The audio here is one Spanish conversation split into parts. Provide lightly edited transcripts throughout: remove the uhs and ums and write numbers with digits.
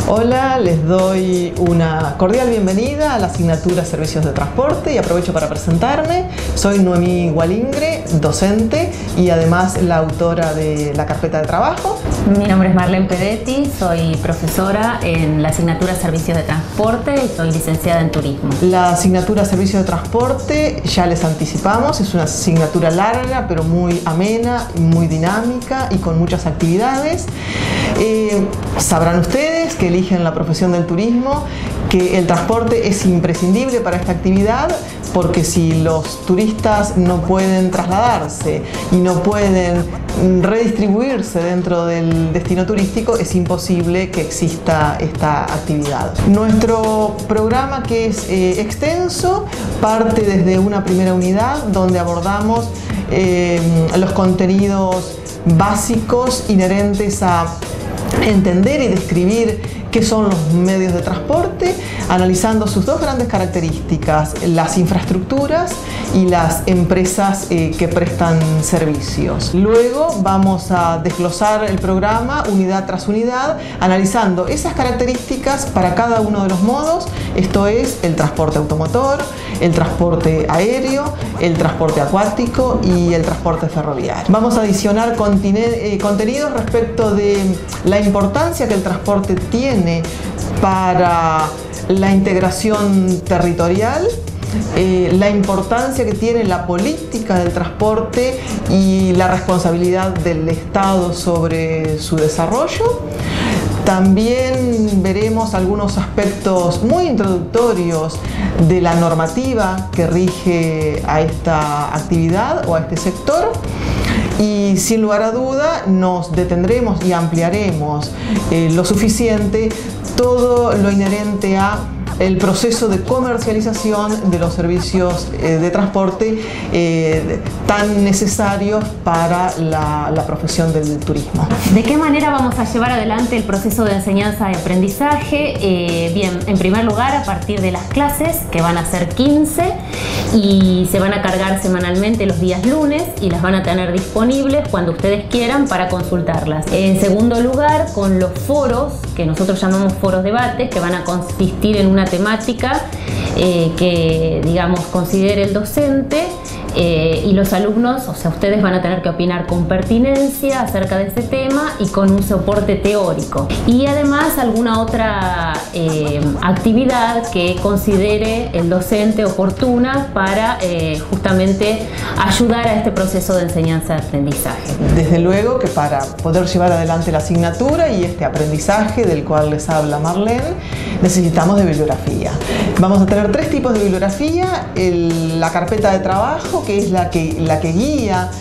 Hola, les doy una cordial bienvenida a la asignatura Servicios de Transporte y aprovecho para presentarme. Soy Noemí Gualingre, docente y además la autora de la carpeta de trabajo. Mi nombre es Marlene Pedetti, soy profesora en la asignatura Servicios de Transporte y soy licenciada en Turismo. La asignatura Servicios de Transporte, ya les anticipamos, es una asignatura larga pero muy amena, muy dinámica y con muchas actividades. Sabrán ustedes que eligen la profesión del turismo que el transporte es imprescindible para esta actividad, porque si los turistas no pueden trasladarse y no pueden redistribuirse dentro del destino turístico, es imposible que exista esta actividad. Nuestro programa, que es extenso, parte desde una primera unidad donde abordamos los contenidos básicos inherentes a entender y describir qué son los medios de transporte, analizando sus dos grandes características, las infraestructuras y las empresas que prestan servicios. Luego vamos a desglosar el programa unidad tras unidad, analizando esas características para cada uno de los modos, esto es el transporte automotor, el transporte aéreo, el transporte acuático y el transporte ferroviario. Vamos a adicionar contenidos respecto de la importancia que el transporte tiene para la integración territorial, la importancia que tiene la política del transporte y la responsabilidad del Estado sobre su desarrollo. También veremos algunos aspectos muy introductorios de la normativa que rige a esta actividad o a este sector. Y sin lugar a duda nos detendremos y ampliaremos lo suficiente todo lo inherente a el proceso de comercialización de los servicios de transporte tan necesarios para la profesión del turismo. ¿De qué manera vamos a llevar adelante el proceso de enseñanza y aprendizaje? Bien, en primer lugar, a partir de las clases, que van a ser 15 y se van a cargar semanalmente los días lunes y las van a tener disponibles cuando ustedes quieran para consultarlas. En segundo lugar, con los foros, que nosotros llamamos foros debates, que van a consistir en una temática que, digamos, considere el docente y los alumnos, o sea, ustedes van a tener que opinar con pertinencia acerca de ese tema y con un soporte teórico. Y además alguna otra actividad que considere el docente oportuna para justamente ayudar a este proceso de enseñanza-aprendizaje. Desde luego que para poder llevar adelante la asignatura y este aprendizaje del cual les habla Marlene, necesitamos de bibliografía. Vamos a tener tres tipos de bibliografía: la carpeta de trabajo, que es la que guía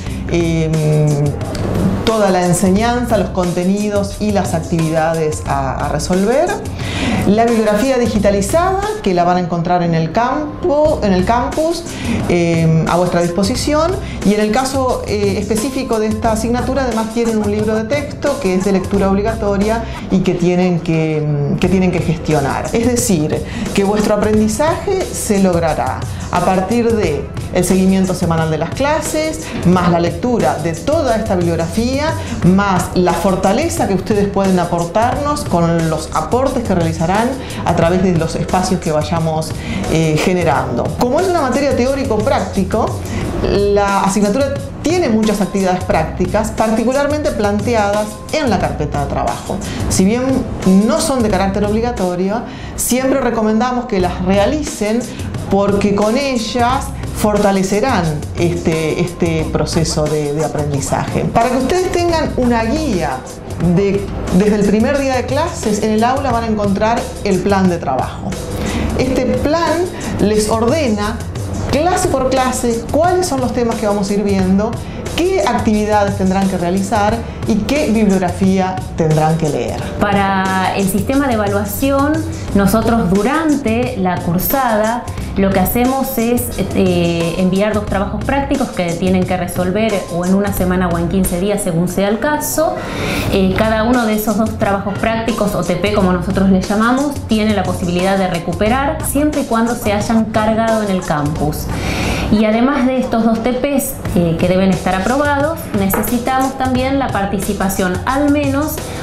toda la enseñanza, los contenidos y las actividades a resolver. La bibliografía digitalizada, que la van a encontrar en el campus a vuestra disposición, y en el caso específico de esta asignatura además tienen un libro de texto que es de lectura obligatoria y que tienen que gestionar. Es decir, que vuestro aprendizaje se logrará a partir de el seguimiento semanal de las clases, más la lectura de toda esta bibliografía, más la fortaleza que ustedes pueden aportarnos con los aportes que realizarán a través de los espacios que vayamos generando. Como es una materia teórico-práctico, la asignatura tiene muchas actividades prácticas, particularmente planteadas en la carpeta de trabajo. Si bien no son de carácter obligatorio, siempre recomendamos que las realicen porque con ellas fortalecerán este proceso de aprendizaje. Para que ustedes tengan una guía desde el primer día de clases, en el aula van a encontrar el plan de trabajo. Este plan les ordena clase por clase cuáles son los temas que vamos a ir viendo, qué actividades tendrán que realizar y qué bibliografía tendrán que leer. Para el sistema de evaluación, nosotros durante la cursada lo que hacemos es enviar dos trabajos prácticos que tienen que resolver o en una semana o en 15 días según sea el caso. Cada uno de esos dos trabajos prácticos, o TP como nosotros les llamamos, tiene la posibilidad de recuperar siempre y cuando se hayan cargado en el campus. Y además de estos dos TPs que deben estar aprobados, necesitamos también la participación al menos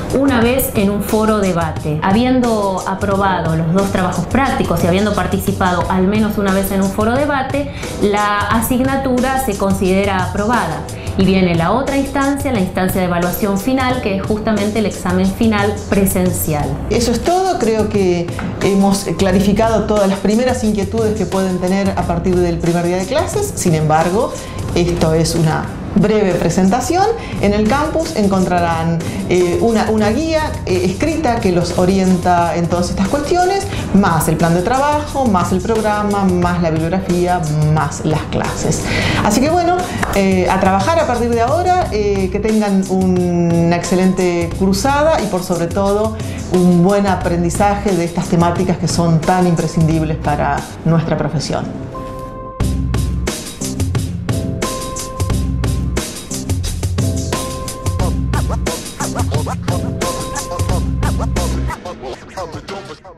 una vez en un foro debate. Habiendo aprobado los 2 trabajos prácticos y habiendo participado al menos una vez en un foro debate, la asignatura se considera aprobada. Y viene la otra instancia, la instancia de evaluación final, que es justamente el examen final presencial. Eso es todo. Creo que hemos clarificado todas las primeras inquietudes que pueden tener a partir del primer día de clases. Sin embargo, esto es una breve presentación. En el campus encontrarán una guía escrita que los orienta en todas estas cuestiones, más el plan de trabajo, más el programa, más la bibliografía, más las clases. Así que bueno, a trabajar a partir de ahora, que tengan una excelente cursada y por sobre todo un buen aprendizaje de estas temáticas que son tan imprescindibles para nuestra profesión. I'm the dopest.